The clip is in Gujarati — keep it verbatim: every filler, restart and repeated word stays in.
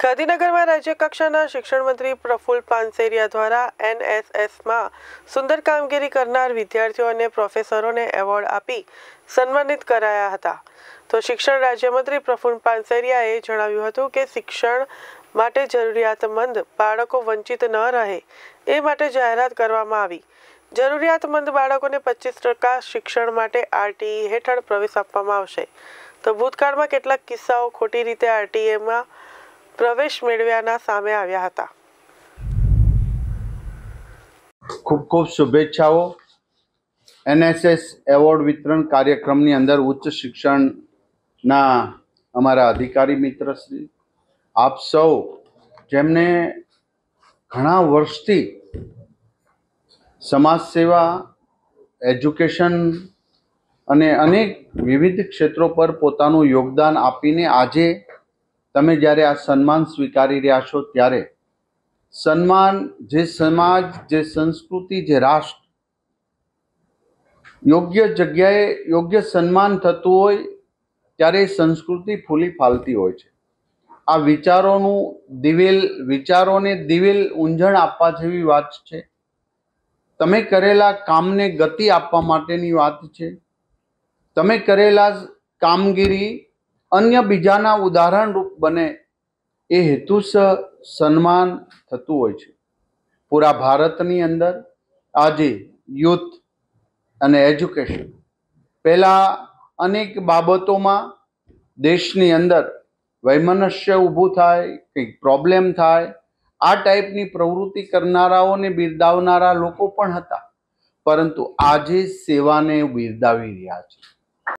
ગાંધીનગરમાં રાજ્ય કક્ષાના શિક્ષણ મંત્રી પ્રફુલ્લ પાનસેરિયા દ્વારા એનએસએસમાં સુંદર કામગીરી કરનાર વિદ્યાર્થીઓ અને પ્રોફેસરોને એવોર્ડ આપી સન્માનિત કરાયા હતા. તો શિક્ષણ રાજ્યમંત્રી પ્રફુલ્લ પાનસેરિયાએ જણાવ્યું હતું કે શિક્ષણ માટે જરૂરિયાતમંદ બાળકો વંચિત ન રહે એ માટે જાહેરાત કરવામાં આવી. જરૂરિયાતમંદ બાળકોને પચીસ ટકા શિક્ષણ માટે આરટીઈ હેઠળ પ્રવેશ આપવામાં આવશે. તો ભૂતકાળમાં કેટલાક કિસ્સાઓ ખોટી રીતે આરટીઈમાં પ્રવેશ મેળવ્યાના સામે આવ્યા હતા. ખૂબ ખૂબ શુભેચ્છાઓ. એનએસએસ એવોર્ડ વિતરણ કાર્યક્રમની અંદર ઉચ્ચ શિક્ષણના અમારા અધિકારી મિત્રશ્રી, આપ સૌ જેમને ઘણા વર્ષથી સમાજ સેવા, એજ્યુકેશન અને અનેક વિવિધ ક્ષેત્રો પર પોતાનું યોગદાન આપીને આજે તમે જ્યારે આ સન્માન સ્વીકારી રહ્યા છો, ત્યારે સન્માન જે સમાજ, જે સંસ્કૃતિ, જે રાષ્ટ્ર યોગ્ય જગ્યાએ યોગ્ય સન્માન થતું હોય ત્યારે સંસ્કૃતિ ફૂલી ફાલતી હોય છે. આ વિચારોનું દિવેલ વિચારોને દિવેલ ઊંઝણ આપવા જેવી વાત છે. તમે કરેલા કામને ગતિ આપવા માટેની વાત છે. તમે કરેલા કામગીરી અન્ય બીજાના ઉદાહરણ રૂપ બને એ હેતુસર સન્માન થતું હોય છે. પૂરા ભારતની અંદર આજે યુથ અને એજ્યુકેશન પહેલાં અનેક બાબતોમાં દેશની અંદર વૈમનસ્ય ઊભું થાય, કંઈક પ્રોબ્લેમ થાય, આ ટાઈપની પ્રવૃત્તિ કરનારાઓને બિરદાવનારા લોકો પણ હતા. પરંતુ આજે સેવાને બિરદાવી રહ્યા છે.